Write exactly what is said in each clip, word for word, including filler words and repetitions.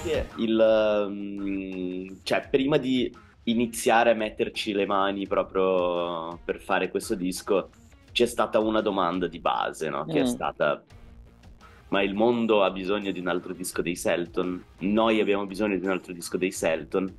che il, mm, cioè, prima di iniziare a metterci le mani proprio per fare questo disco, c'è stata una domanda di base, no? Che è Mm, stata: ma il mondo ha bisogno di un altro disco dei Selton? Noi abbiamo bisogno di un altro disco dei Selton?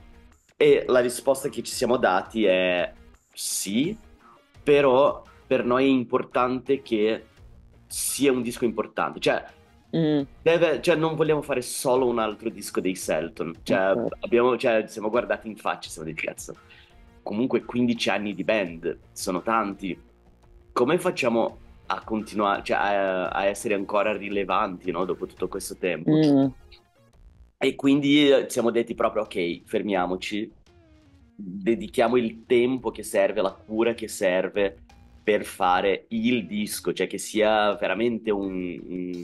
E la risposta che ci siamo dati è sì, però per noi è importante che sia un disco importante. Cioè, mm, deve- cioè, non vogliamo fare solo un altro disco dei Selton. Cioè, ok. abbiamo, cioè, ci siamo guardati in faccia e siamo detto, cazzo, comunque quindici anni di band, sono tanti. Come facciamo a continuare, cioè, a, a essere ancora rilevanti, no, dopo tutto questo tempo? Mm, E quindi eh, ci siamo detti proprio, ok, fermiamoci, dedichiamo il tempo che serve, la cura che serve per fare il disco, cioè che sia veramente un, un-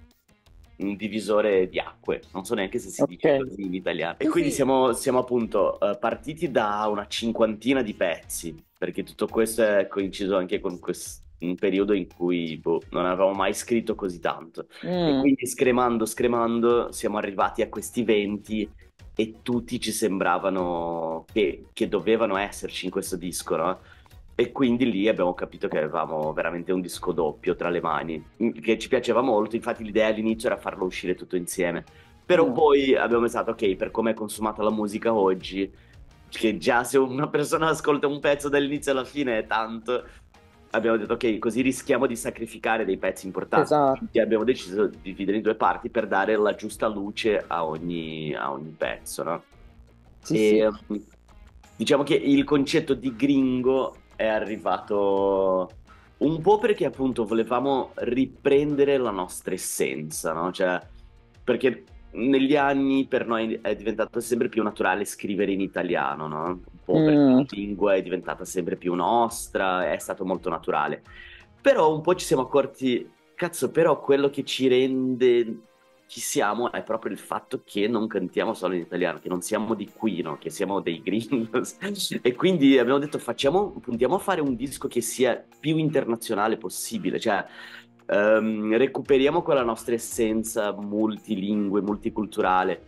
un divisore di acque, non so neanche se si dice ok. così in italiano. E Sì, quindi sì. siamo, siamo appunto eh, partiti da una cinquantina di pezzi, perché tutto questo è coinciso anche con quest- un periodo in cui boh, non avevamo mai scritto così tanto. E Mm, quindi scremando, scremando, siamo arrivati a questi venti e tutti ci sembravano che, che dovevano esserci in questo disco, no? E quindi lì abbiamo capito che avevamo veramente un disco doppio tra le mani, che ci piaceva molto. Infatti l'idea all'inizio era farlo uscire tutto insieme. Però mm, poi abbiamo pensato, ok, per come è consumata la musica oggi, che già se una persona ascolta un pezzo dall'inizio alla fine è tanto, abbiamo detto, ok, così rischiamo di sacrificare dei pezzi importanti. Quindi esatto. abbiamo deciso di dividere in due parti per dare la giusta luce a ogni, a ogni pezzo, no? Sì, sì. E mm, diciamo che il concetto di gringo è arrivato un po' perché appunto volevamo riprendere la nostra essenza, no? Cioè, perché negli anni per noi è diventato sempre più naturale scrivere in italiano, no? Un po' perché la Mm, lingua è diventata sempre più nostra, è stato molto naturale. Però un po' ci siamo accorti, cazzo, però quello che ci rende chi siamo è proprio il fatto che non cantiamo solo in italiano, che non siamo di qui, no? Che siamo dei gringos. E quindi abbiamo detto, facciamo, puntiamo a fare un disco che sia più internazionale possibile, cioè ehm, recuperiamo quella nostra essenza multilingue, multiculturale.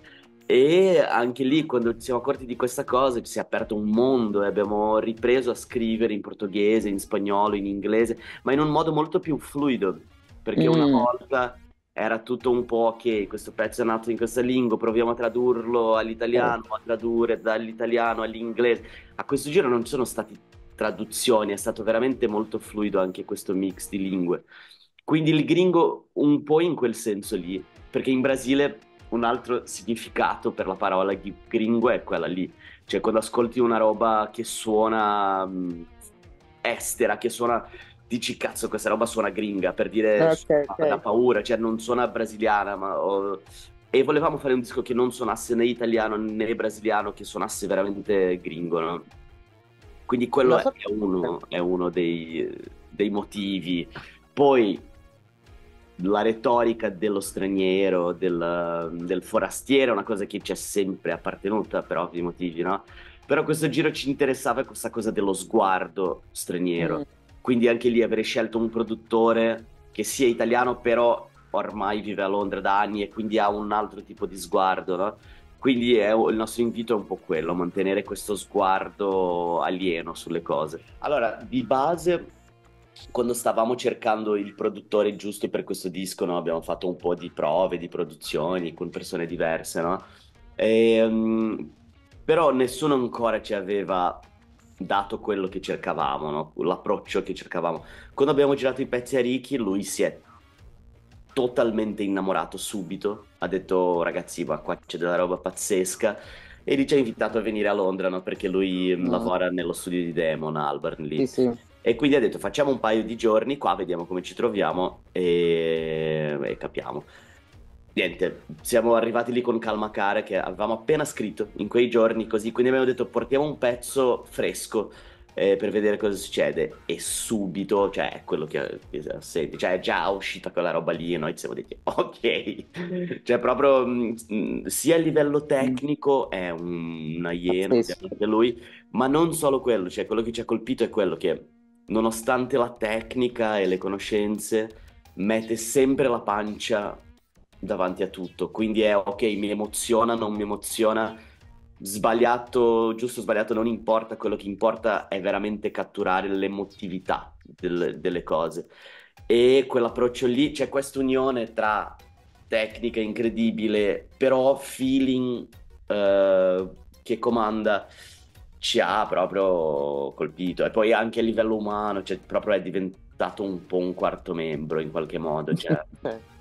E anche lì, quando ci siamo accorti di questa cosa, ci si è aperto un mondo e abbiamo ripreso a scrivere in portoghese, in spagnolo, in inglese, ma in un modo molto più fluido, perché una mm, volta era tutto un po' che questo pezzo è nato in questa lingua, proviamo a tradurlo all'italiano, certo. a tradurre dall'italiano all'inglese. A questo giro non ci sono stati traduzioni, è stato veramente molto fluido anche questo mix di lingue. Quindi il gringo un po' in quel senso lì, perché in Brasile un altro significato per la parola ghi- gringo è quella lì. Cioè quando ascolti una roba che suona mh, estera, che suona, dici cazzo questa roba suona gringa, per dire Ok, suona da ok. paura, cioè non suona brasiliana, ma... o- E volevamo fare un disco che non suonasse né italiano né brasiliano, che suonasse veramente gringo, no? Quindi quello Lo è so. uno, è uno dei, dei motivi. Poi la retorica dello straniero, del, del forastiero, è una cosa che ci è sempre appartenuta per ovvi motivi, no? Però questo giro ci interessava questa cosa dello sguardo Mm, straniero. Quindi anche lì avere scelto un produttore che sia italiano, però ormai vive a Londra da anni e quindi ha un altro tipo di sguardo, no? Quindi è- il nostro invito è un po' quello, mantenere questo sguardo alieno sulle cose. Allora, di base, quando stavamo cercando il produttore giusto per questo disco, no, abbiamo fatto un po' di prove, di produzioni con persone diverse, no? Ehm, Però nessuno ancora ci aveva dato quello che cercavamo, no? L'approccio che cercavamo. Quando abbiamo girato i pezzi a Ricky, lui si è totalmente innamorato subito. Ha detto, ragazzi, ma qua c'è della roba pazzesca. E ci ha invitato a venire a Londra, no? Perché lui mm, mm, lavora nello studio di Damon Albarn sì, lì. sì. E quindi ha detto, facciamo un paio di giorni qua, vediamo come ci troviamo e, e capiamo. Niente, siamo arrivati lì con Calma Care che avevamo appena scritto in quei giorni così, quindi abbiamo detto portiamo un pezzo fresco eh, per vedere cosa succede e subito, cioè è quello che, che senti, cioè è già uscita quella roba lì e noi ci siamo detti ok, cioè proprio mh, sia a livello Mm, tecnico è un, una iena pazzesco. ovviamente lui, ma non solo quello, cioè quello che ci ha colpito è quello che nonostante la tecnica e le conoscenze mette sempre la pancia davanti a tutto. Quindi è ok, mi emoziona, non mi emoziona, sbagliato, giusto o sbagliato, non importa, quello che importa è veramente catturare l'emotività del- delle cose. E quell'approccio lì, c'è questa unione tra tecnica incredibile, però feeling eh, che comanda ci ha proprio colpito. E poi anche a livello umano, cioè proprio è diventato un po' un quarto membro in qualche modo, cioè